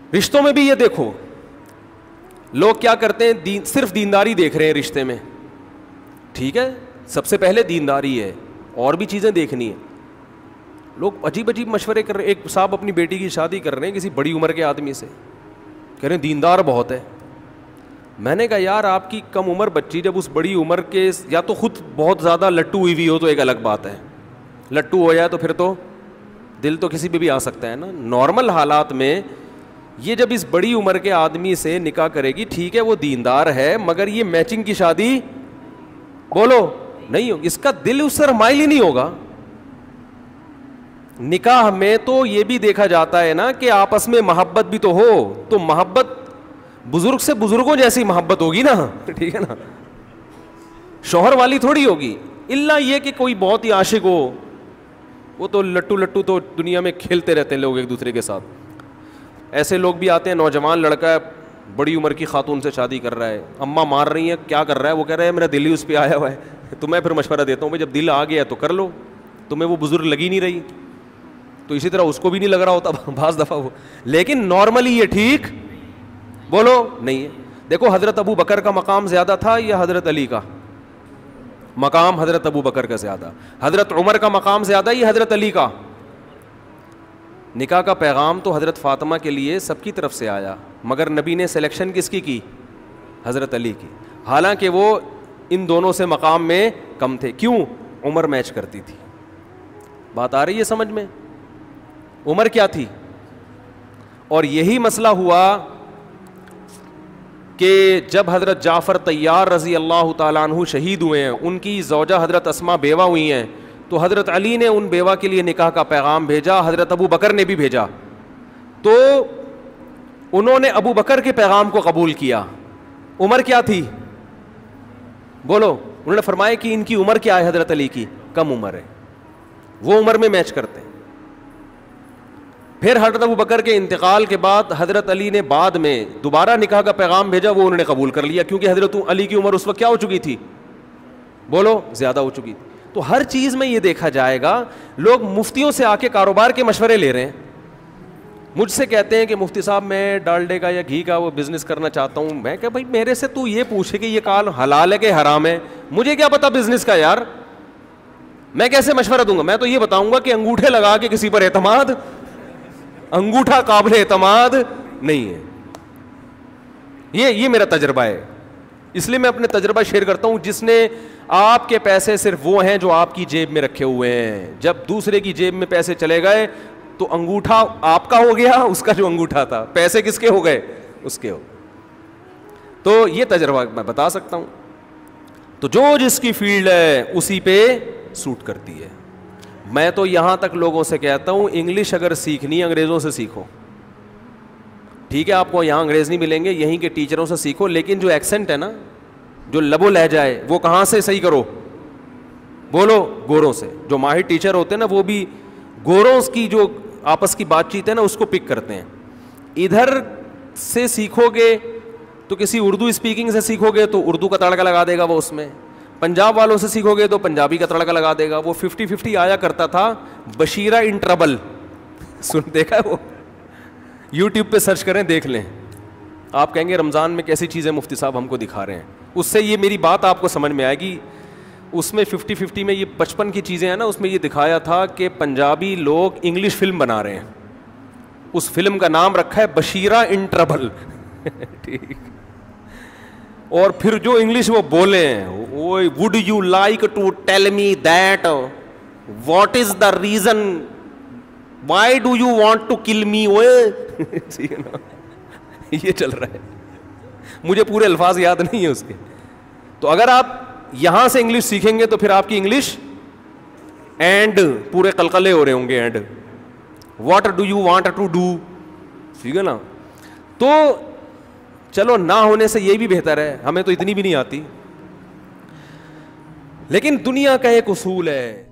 رشتوں میں بھی یہ دیکھو, لوگ کیا کرتے ہیں, صرف دینداری دیکھ رہے ہیں رشتے میں. ٹھیک ہے, سب سے پہلے دینداری ہے, اور بھی چیزیں دیکھنی ہیں. لوگ عجیب عجیب مشورے کر رہے ہیں. ایک صاحب اپنی بیٹی کی شادی کر رہے ہیں کسی بڑی عمر کے آدمی سے, کہہ رہے ہیں دیندار بہت ہے. میں نے کہا یار آپ کی کم عمر بچی جب اس بڑی عمر کے, یا تو خود بہت زیادہ لٹو ہوئی ہوئی ہو تو ایک الگ بات ہے, لٹو ہو جائے تو پھر تو دل تو کسی پہ بھی آ سکتا ہے نا. نارمل حالات میں یہ جب اس بڑی عمر کے آدمی سے نکاح کرے گی, ٹھیک ہے وہ دیندار ہے, مگر یہ میچنگ کی شادی بولو نہیں ہوگی, اس کا دل اس سے مائل ہی نہیں ہوگا. نکاح میں تو یہ بھی دیکھا جاتا ہے نا کہ آپس میں محبت بھی تو ہو, تو محبت بزرگ سے بزرگوں جیسی محبت ہوگی نا, ٹھیک ہے نا, شوہر والی تھوڑی ہوگی. الا یہ کہ کوئی بہت ہی عاشق ہو, وہ تو لٹو لٹو تو دنیا میں کھیلتے رہتے ہیں لوگ ایک دوسرے کے ساتھ. ایسے لوگ بھی آتے ہیں, نوجوان لڑکا ہے بڑی عمر کی خاتون سے شادی کر رہا ہے, اماں مار رہی ہیں کیا کر رہا ہے, وہ کہہ رہا ہے میرا دل ہی اس پہ آیا ہوا ہے. تو میں پھر مشورہ دیتا ہوں بھائی جب دل آ گیا تو کر لو, تمہیں وہ بزرگ لگی نہیں رہی تو اسی طرح اس کو بھی نہیں لگ رہا ہوتا بعض دفعہ وہ, لیکن نارملی یہ ٹھیک بولو نہیں ہے. دیکھو حضرت ابو بکر کا مقام زیادہ تھا یا حضرت علی کا مقام؟ حضرت ابو بکر کا زیادہ. حضرت عمر کا مقام زیادہ یا حضرت علی کا؟ نکاح کا پیغام تو حضرت فاطمہ کے لیے سب کی طرف سے آیا, مگر نبی نے سلیکشن کس کی حضرت علی کی, حالانکہ وہ ان دونوں سے مقام میں کم تھے. کیوں؟ عمر میچ کرتی تھی. بات آ رہی ہے سمجھ میں؟ عمر کیا تھی. اور یہی مسئلہ ہوا کہ جب حضرت جعفر طیار رضی اللہ تعالیٰ عنہ شہید ہوئے ہیں, ان کی زوجہ حضرت اسماء بیوہ ہوئی ہیں, تو حضرت علی نے ان بیوہ کے لیے نکاح کا پیغام بھیجا, حضرت ابو بکر نے بھی بھیجا. تو انہوں نے ابو بکر کے پیغام کو قبول کیا. عمر کیا تھی بولو؟ انہوں نے فرمایا کہ ان کی عمر کیا ہے, حضرت علی کی کم عمر ہے, وہ عمر میں میچ کرتے ہیں. پھر حضرت ابو بکر کے انتقال کے بعد حضرت علی نے بعد میں دوبارہ نکاح کا پیغام بھیجا, وہ انہوں نے قبول کر لیا, کیونکہ حضرت علی کی عمر اس وقت کیا ہو چکی تھی بولو؟ زیادہ ہو چکی تھی. تو ہر چیز میں یہ دیکھا جائے گا, لوگ مفتیوں سے آ کے کاروبار کے مشورے لے رہے ہیں. مجھ سے کہتے ہیں کہ مفتی صاحب میں ڈالڈے کا یا گھی کا وہ بزنس کرنا چاہتا ہوں. میں کہ بھائی میرے سے تو یہ پوچھے کہ یہ کال حلال ہے کہ حرام ہے, مجھے کیا پتا بزنس کا یار, میں کیسے مشورہ دوں گا؟ میں تو یہ بتاؤں گا کہ انگوٹھے لگا کے کسی پر اعتماد, انگوٹھا قابل اعتماد نہیں ہے. یہ میرا تجربہ ہے, اس لیے میں اپنے تجربہ شیئر کرتا ہوں. جس نے آپ کے پیسے صرف وہ ہیں جو آپ کی جیب میں رکھے ہوئے ہیں, جب دوسرے کی جیب میں پیسے چلے گئے تو انگوٹھا آپ کا ہو گیا, اس کا جو انگوٹھا تھا, پیسے کس کے ہو گئے؟ اس کے ہو. تو یہ تجربہ میں بتا سکتا ہوں. تو جو جس کی فیلڈ ہے اسی پہ سوٹ کرتی ہے. میں تو یہاں تک لوگوں سے کہتا ہوں انگلش اگر سیکھنی انگریزوں سے سیکھو, ٹھیک ہے آپ کو یہاں انگریز نہیں ملیں گے, یہیں کے ٹیچروں سے سیکھو, لیکن جو ایکسنٹ ہے نا, جو لب و لہجہ ہے, وہ کہاں سے صحیح کرو بولو؟ گوروں سے. جو ماہر ٹیچر ہوتے ہیں نا وہ بھی گوروں کی جو آپس کی بات چیت ہے نا اس کو پک کرتے ہیں. ادھر سے سیکھو گے تو کسی اردو اسپیکنگ سے سیکھو گے تو اردو کا تڑکا لگا دے گا وہ, اس میں پنجاب والوں سے سیکھو گے تو پنجابی کا تڑکا لگا دے گا. وہ 50-50 آیا کرتا تھا, بشیرہ ان ٹربل, سن دیکھا ہے وہ؟ یوٹیوب پہ سرچ کریں دیکھ لیں, آپ کہیں گے رمضان میں کیسی چیزیں مفتی صاحب ہم کو دکھا رہے ہیں. اس سے یہ میری بات آپ کو سمجھ میں آئے گی. اس میں 50-50 میں یہ 55 کی چیزیں ہیں نا, اس میں یہ دکھایا تھا کہ پنجابی لوگ انگلش فلم بنا رہے ہیں, اس فلم کا نام رکھا ہے بشیرہ ان ٹربل. ٹھیک, اور پھر جو انگلش وہ بولے ہیں, would you like to tell me that what is the reason why do you want to kill me, یہ چل رہا ہے. مجھے پورے الفاظ یاد نہیں ہے اس کے. تو اگر آپ یہاں سے انگلش سیکھیں گے تو پھر آپ کی انگلش اینڈ پورے قلقلے ہو رہے ہوں گے, and what do you want to do, ٹھیک ہے نا. تو چلو نہ ہونے سے یہ بھی بہتر ہے, ہمیں تو اتنی بھی نہیں آتی. لیکن دنیا کا ایک اصول ہے,